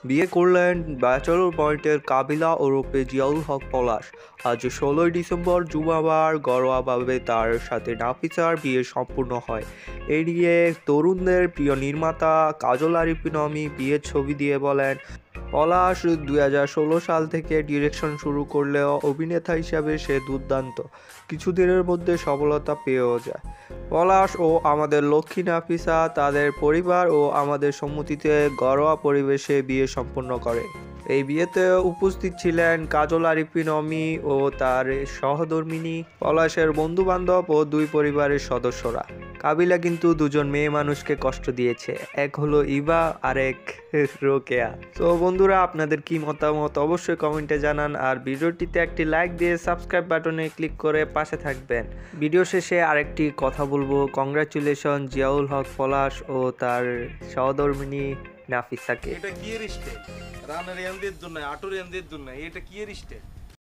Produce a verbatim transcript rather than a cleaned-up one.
বিয়ে করলেন ব্যাচেলর পয়েন্টের কাবিলা ওরফে জিয়াউল হক পলাশ। আজ ষোলোই ডিসেম্বর জুমাবার ঘরোয়াভাবে তার সাথে নাফিসার বিয়ে সম্পূর্ণ হয়। এই নিয়ে তরুণদের প্রিয় নির্মাতা কাজল আরিফিন অমি বিয়ের ছবি দিয়ে বলেন, পলাশ দুই হাজার ষোলো সাল থেকে ডিরেকশন শুরু করলেও অভিনেতা হিসাবে সে দুর্দান্ত, কিছুদিনের মধ্যে সফলতা পেয়েও যায়। পলাশ ও আমাদের লক্ষ্মী নাফিসা তাদের পরিবার ও আমাদের সম্মতিতে ঘরোয়া পরিবেশে বিয়ে সম্পন্ন করে। এই বিয়েতে উপস্থিত ছিলেন কাজল আরিফিন অমি ও তার সহধর্মিণী, পলাশের বন্ধু বান্ধব ও দুই পরিবারের সদস্যরা। কাবিলা কিন্তু দুজন মেয়ে মানুষকে কষ্ট দিয়েছে, এক হলো ইভা আর এক রোকেয়া। তো বন্ধুরা, আপনাদের কি মতামত অবশ্যই কমেন্টে জানান, আর ভিডিওটিতে একটি লাইক দিয়ে সাবস্ক্রাইব বাটনে ক্লিক করে পাশে থাকবেন। ভিডিও শেষে আরেকটি কথা বলবো, কংগ্রাচুলেশন জিয়াউল হক পলাশ ও তার সহধর্মিণী নাফিসাকে। এটা কি এর স্টেপ? রানের এন্দের জন্য আটুর এন্দের জন্য এটা কি এর স্টেপ?